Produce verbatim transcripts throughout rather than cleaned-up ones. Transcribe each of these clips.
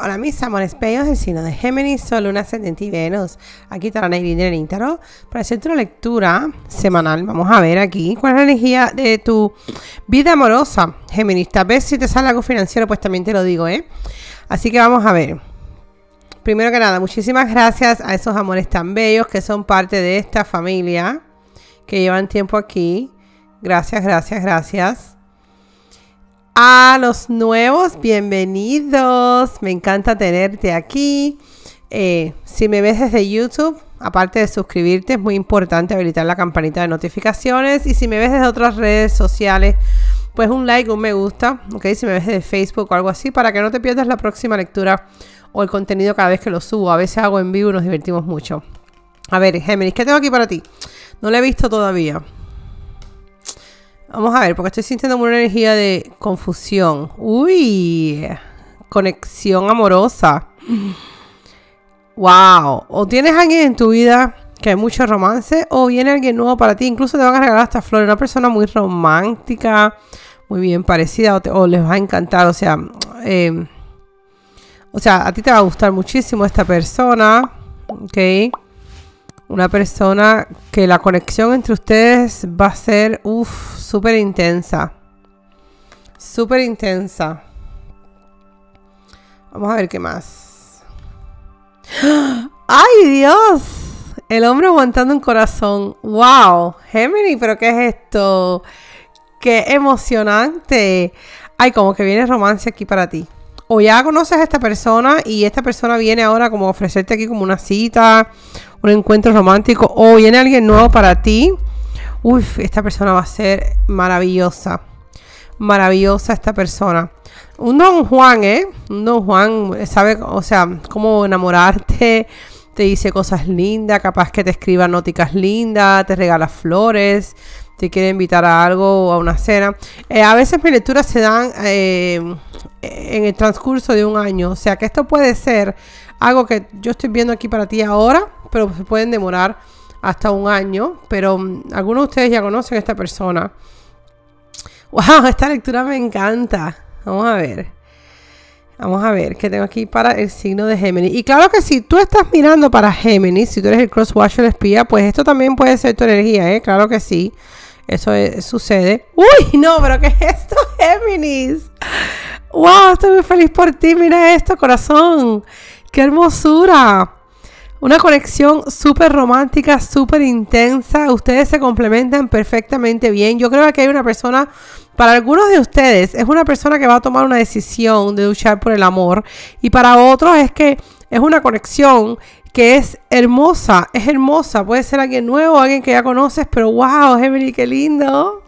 Hola mis amores bellos del signo de Géminis, Sol, Luna, Ascendente y Venus. Aquí está la Neidín de Lenín Tarot para hacerte una lectura semanal. Vamos a ver aquí cuál es la energía de tu vida amorosa, Géminis. Tal vez si te sale algo financiero, pues también te lo digo, ¿eh? Así que vamos a ver. Primero que nada, muchísimas gracias a esos amores tan bellos que son parte de esta familia, que llevan tiempo aquí. Gracias, gracias, gracias. A los nuevos, bienvenidos. Me encanta tenerte aquí. Eh, si me ves desde YouTube, aparte de suscribirte, es muy importante habilitar la campanita de notificaciones. Y si me ves desde otras redes sociales, pues un like, un me gusta. Ok, si me ves desde Facebook o algo así, para que no te pierdas la próxima lectura o el contenido cada vez que lo subo. A veces hago en vivo y nos divertimos mucho. A ver, Géminis, ¿qué tengo aquí para ti? No lo he visto todavía. Vamos a ver, porque estoy sintiendo una energía de confusión. Uy, conexión amorosa. Wow. O tienes a alguien en tu vida que hay mucho romance, o viene alguien nuevo para ti. Incluso te van a regalar hasta flores. Una persona muy romántica, muy bien parecida, o, te, o les va a encantar. O sea, eh, o sea, a ti te va a gustar muchísimo esta persona. Ok. Una persona que la conexión entre ustedes va a ser, uff, súper intensa. Súper intensa. Vamos a ver qué más. ¡Ay, Dios! El hombre aguantando un corazón. ¡Wow! Géminis, ¿pero qué es esto? ¡Qué emocionante! Ay, como que viene romance aquí para ti. O ya conoces a esta persona y esta persona viene ahora como a ofrecerte aquí como una cita, un encuentro romántico, o viene alguien nuevo para ti. Uf, esta persona va a ser maravillosa. Maravillosa esta persona. Un Don Juan, ¿eh? Un Don Juan sabe, o sea, cómo enamorarte. Te dice cosas lindas, capaz que te escriba noticas lindas, te regala flores, te quiere invitar a algo o a una cena. Eh, a veces mis lecturas se dan eh, en el transcurso de un año. O sea que esto puede ser algo que yo estoy viendo aquí para ti ahora, pero se pueden demorar hasta un año. Pero um, algunos de ustedes ya conocen a esta persona. ¡Wow! Esta lectura me encanta. Vamos a ver. Vamos a ver qué tengo aquí para el signo de Géminis. Y claro que si tú estás mirando para Géminis, si tú eres el crosswatcher espía, pues esto también puede ser tu energía, ¿eh? Claro que sí. Eso es, sucede. ¡Uy! No, pero ¿qué es esto, Géminis? ¡Wow! Estoy muy feliz por ti. Mira esto, corazón. ¡Qué hermosura! Una conexión súper romántica, súper intensa. Ustedes se complementan perfectamente bien. Yo creo que hay una persona, para algunos de ustedes, es una persona que va a tomar una decisión de luchar por el amor. Y para otros es que es una conexión que es hermosa, es hermosa. Puede ser alguien nuevo, alguien que ya conoces, pero wow, Géminis, qué lindo.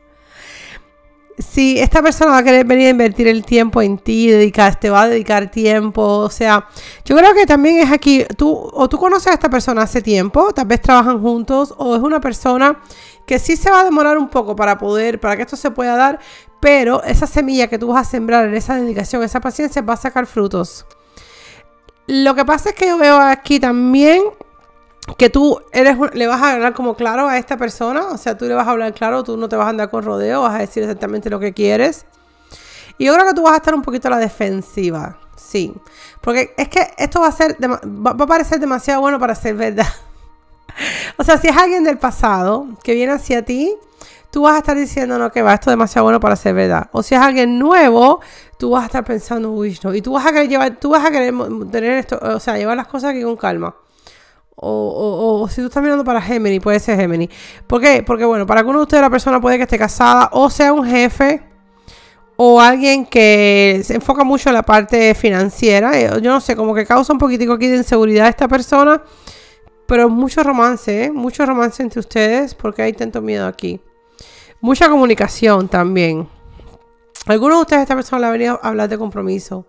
Si esta persona va a querer venir a invertir el tiempo en ti, dedicar, te va a dedicar tiempo, o sea, yo creo que también es aquí, tú o tú conoces a esta persona hace tiempo, tal vez trabajan juntos, o es una persona que sí se va a demorar un poco para poder, para que esto se pueda dar, pero esa semilla que tú vas a sembrar en esa dedicación, esa paciencia, va a sacar frutos. Lo que pasa es que yo veo aquí también que tú eres, le vas a hablar como claro a esta persona. O sea, tú le vas a hablar claro, tú no te vas a andar con rodeo, vas a decir exactamente lo que quieres. Y yo creo que tú vas a estar un poquito a la defensiva. Sí, porque es que esto va a ser, va, va a parecer demasiado bueno para ser verdad. O sea, si es alguien del pasado que viene hacia ti, tú vas a estar diciendo, no, que va, esto es demasiado bueno para ser verdad. O si es alguien nuevo, tú vas a estar pensando, uy, no. Y tú vas a querer llevar, tú vas a querer tener esto, o sea, llevar las cosas aquí con calma. O, o, o si tú estás mirando para Géminis, puede ser Géminis. ¿Por qué? Porque bueno, para algunos de ustedes la persona puede que esté casada, o sea un jefe, o alguien que se enfoca mucho en la parte financiera. Yo no sé, como que causa un poquitico aquí de inseguridad a esta persona. Pero mucho romance, ¿eh? Mucho romance entre ustedes, porque hay tanto miedo aquí. Mucha comunicación también. Algunos de ustedes, esta persona le ha venido a hablar de compromiso.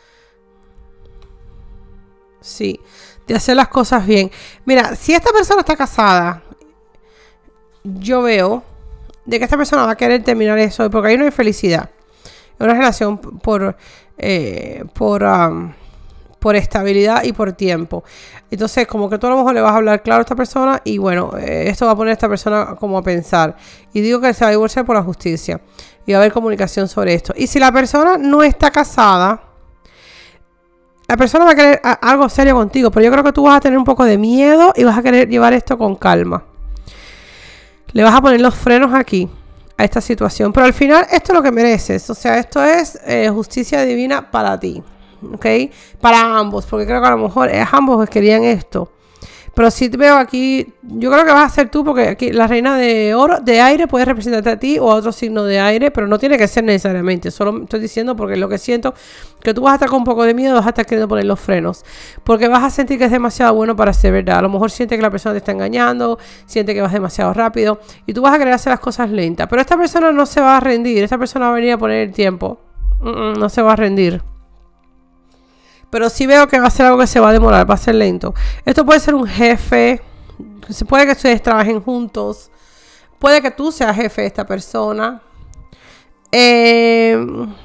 Sí, de hacer las cosas bien. Mira, si esta persona está casada, yo veo de que esta persona va a querer terminar eso, porque ahí no hay felicidad. Es una relación por, eh, por, um, por estabilidad y por tiempo. Entonces, como que tú a lo mejor le vas a hablar claro a esta persona y bueno, eh, esto va a poner a esta persona como a pensar. Y digo que se va a divorciar por la justicia. Y va a haber comunicación sobre esto. Y si la persona no está casada, la persona va a querer a, algo serio contigo, pero yo creo que tú vas a tener un poco de miedo y vas a querer llevar esto con calma. Le vas a poner los frenos aquí a esta situación, pero al final esto es lo que mereces. O sea, esto es eh, justicia divina para ti, ¿ok? Para ambos, porque creo que a lo mejor es ambos que querían esto. Pero si te veo aquí, yo creo que vas a ser tú, porque aquí la reina de oro, de aire, puede representarte a ti o a otro signo de aire, pero no tiene que ser necesariamente. Solo estoy diciendo porque lo que siento, que tú vas a estar con un poco de miedo, vas a estar queriendo poner los frenos, porque vas a sentir que es demasiado bueno para ser verdad. A lo mejor siente que la persona te está engañando, siente que vas demasiado rápido y tú vas a querer hacer las cosas lentas. Pero esta persona no se va a rendir, esta persona va a venir a poner el tiempo. Mm-mm, no se va a rendir. Pero sí veo que va a ser algo que se va a demorar, va a ser lento. Esto puede ser un jefe. Se puede que ustedes trabajen juntos. Puede que tú seas jefe de esta persona. Eh,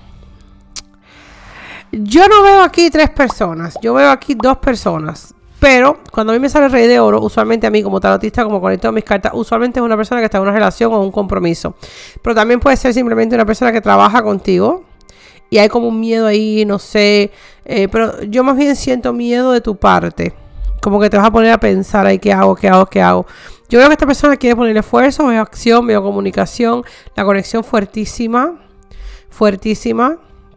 yo no veo aquí tres personas. Yo veo aquí dos personas. Pero cuando a mí me sale el rey de oro, usualmente a mí como tarotista, como conecto mis cartas, usualmente es una persona que está en una relación o un compromiso. Pero también puede ser simplemente una persona que trabaja contigo. Y hay como un miedo ahí, no sé. Eh, pero yo más bien siento miedo de tu parte. Como que te vas a poner a pensar ahí, ¿qué hago? ¿Qué hago? ¿Qué hago? Yo veo que esta persona quiere poner esfuerzo, veo acción, veo comunicación. La conexión fuertísima. Fuertísima.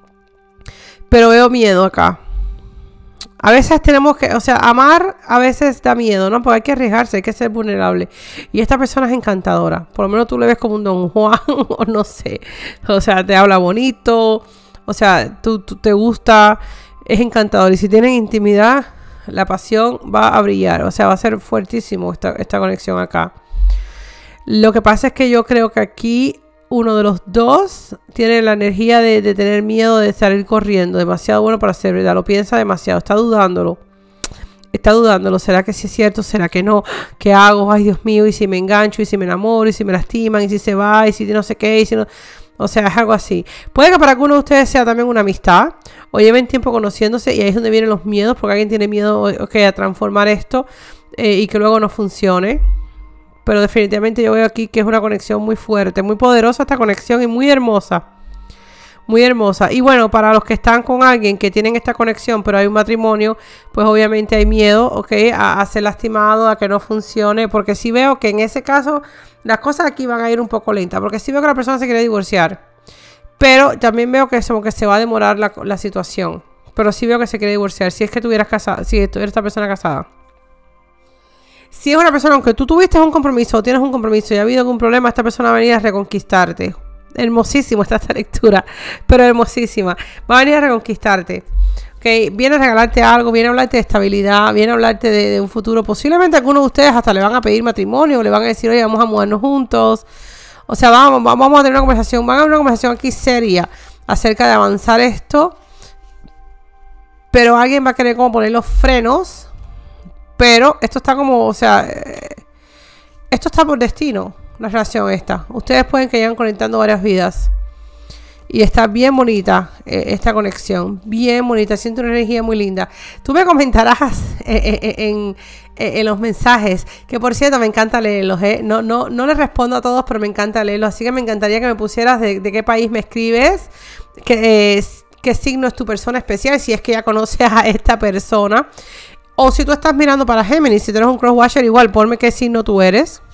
Pero veo miedo acá. A veces tenemos que, o sea, amar a veces da miedo, ¿no? Porque hay que arriesgarse, hay que ser vulnerable. Y esta persona es encantadora. Por lo menos tú le ves como un Don Juan, o no sé. O sea, te habla bonito. O sea, tú, tú te gusta, es encantador. Y si tienen intimidad, la pasión va a brillar. O sea, va a ser fuertísimo esta, esta conexión acá. Lo que pasa es que yo creo que aquí uno de los dos tiene la energía de, de tener miedo de salir corriendo. Demasiado bueno para ser verdad. Lo piensa demasiado. Está dudándolo. Está dudándolo. ¿Será que sí es cierto? ¿Será que no? ¿Qué hago? Ay, Dios mío. ¿Y si me engancho? ¿Y si me enamoro? ¿Y si me lastiman? ¿Y si se va? ¿Y si no sé qué? ¿Y si no...? O sea, es algo así. Puede que para alguno de ustedes sea también una amistad. O lleven tiempo conociéndose. Y ahí es donde vienen los miedos. Porque alguien tiene miedo, okay, a transformar esto. Eh, y que luego no funcione. Pero definitivamente yo veo aquí que es una conexión muy fuerte. Muy poderosa esta conexión. Y muy hermosa. Muy hermosa. Y bueno, para los que están con alguien que tienen esta conexión, pero hay un matrimonio, pues obviamente hay miedo, ¿ok? A, a ser lastimado, a que no funcione. Porque sí veo que en ese caso las cosas aquí van a ir un poco lentas. Porque sí veo que la persona se quiere divorciar. Pero también veo que es como que se va a demorar la, la situación. Pero sí veo que se quiere divorciar. Si es que tuvieras casada, si eres esta persona casada. Si es una persona, aunque tú tuviste un compromiso o tienes un compromiso y ha habido algún problema, esta persona va a venir a reconquistarte. Hermosísimo está esta lectura, pero hermosísima. Va a venir a reconquistarte. Okay, viene a regalarte algo, viene a hablarte de estabilidad, viene a hablarte de, de un futuro. Posiblemente algunos de ustedes hasta le van a pedir matrimonio, le van a decir, oye, vamos a mudarnos juntos. O sea, vamos, vamos a tener una conversación, van a tener una conversación aquí seria acerca de avanzar esto. Pero alguien va a querer como poner los frenos. Pero esto está como, o sea, eh, esto está por destino, la relación esta. Ustedes pueden que vayan conectando varias vidas. Y está bien bonita eh, esta conexión. Bien bonita. Siento una energía muy linda. Tú me comentarás eh, eh, en, eh, en los mensajes. Que por cierto, me encanta leerlos. Eh. No, no, no les respondo a todos, pero me encanta leerlos. Así que me encantaría que me pusieras de, de qué país me escribes. Que, eh, qué signo es tu persona especial. Si es que ya conoces a esta persona. O si tú estás mirando para Géminis. Si tú eres un crosswatcher, igual ponme qué signo tú eres.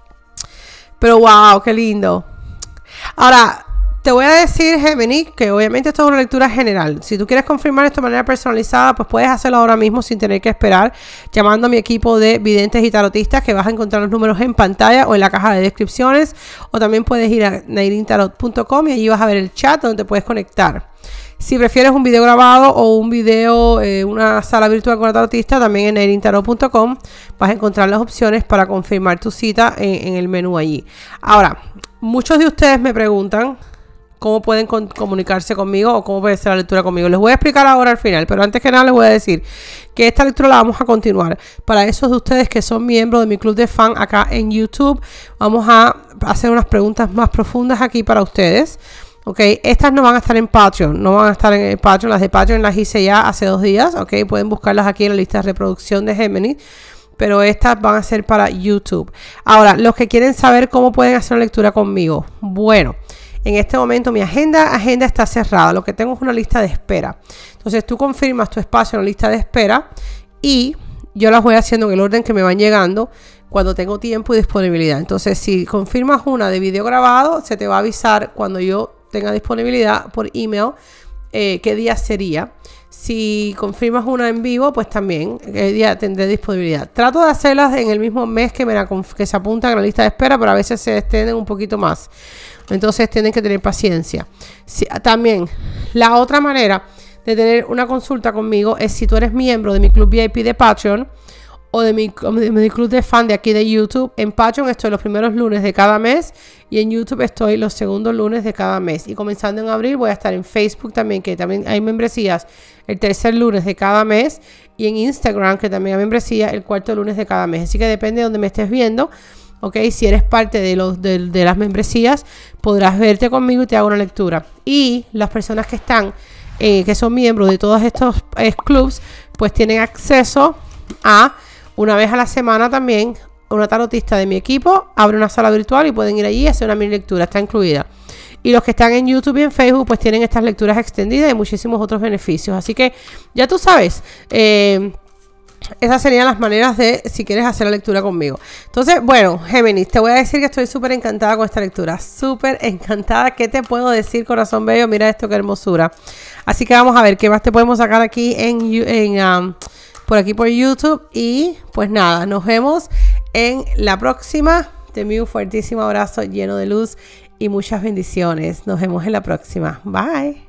Pero wow, qué lindo. Ahora... te voy a decir, Géminis, que obviamente esto es una lectura general. Si tú quieres confirmar esto de manera personalizada, pues puedes hacerlo ahora mismo sin tener que esperar, llamando a mi equipo de videntes y tarotistas, que vas a encontrar los números en pantalla o en la caja de descripciones. O también puedes ir a nairin tarot punto com y allí vas a ver el chat donde te puedes conectar. Si prefieres un video grabado o un video, eh, una sala virtual con una tarotista, también en nairin tarot punto com vas a encontrar las opciones para confirmar tu cita en, en el menú allí. Ahora, muchos de ustedes me preguntan cómo pueden con comunicarse conmigo o cómo puede ser la lectura conmigo. Les voy a explicar ahora al final, pero antes que nada les voy a decir que esta lectura la vamos a continuar. Para esos de ustedes que son miembros de mi club de fan acá en YouTube, vamos a hacer unas preguntas más profundas aquí para ustedes. Ok, estas no van a estar en Patreon, no van a estar en el Patreon. Las de Patreon las hice ya hace dos días, ok, pueden buscarlas aquí en la lista de reproducción de Géminis. Pero estas van a ser para YouTube. Ahora, los que quieren saber cómo pueden hacer una lectura conmigo. Bueno, en este momento mi agenda, agenda está cerrada. Lo que tengo es una lista de espera. Entonces tú confirmas tu espacio en la lista de espera y yo las voy haciendo en el orden que me van llegando cuando tengo tiempo y disponibilidad. Entonces si confirmas una de video grabado, se te va a avisar cuando yo tenga disponibilidad por email eh, qué día sería. Si confirmas una en vivo, pues también qué día tendré disponibilidad. Trato de hacerlas en el mismo mes que, me la, que se apuntan a la lista de espera, pero a veces se extienden un poquito más. Entonces tienen que tener paciencia. Si, también la otra manera de tener una consulta conmigo es si tú eres miembro de mi club V I P de Patreon o de mi, de mi club de fan de aquí de YouTube. En Patreon estoy los primeros lunes de cada mes y en YouTube estoy los segundos lunes de cada mes. Y comenzando en abril voy a estar en Facebook también, que también hay membresías el tercer lunes de cada mes, y en Instagram, que también hay membresía el cuarto lunes de cada mes. Así que depende de donde me estés viendo. Ok, si eres parte de, los, de, de las membresías, podrás verte conmigo y te hago una lectura. Y las personas que están, eh, que son miembros de todos estos eh, clubs, pues tienen acceso a, una vez a la semana también, una tarotista de mi equipo abre una sala virtual y pueden ir allí y hacer una mini lectura, está incluida. Y los que están en YouTube y en Facebook pues tienen estas lecturas extendidas y muchísimos otros beneficios. Así que ya tú sabes, eh, esas serían las maneras de si quieres hacer la lectura conmigo. Entonces, bueno, Géminis, te voy a decir que estoy súper encantada con esta lectura. Súper encantada. ¿Qué te puedo decir, corazón bello? Mira esto, qué hermosura. Así que vamos a ver qué más te podemos sacar aquí en, en um, por aquí por YouTube. Y pues nada, nos vemos en la próxima. Te envío un fuertísimo abrazo lleno de luz y muchas bendiciones. Nos vemos en la próxima. Bye.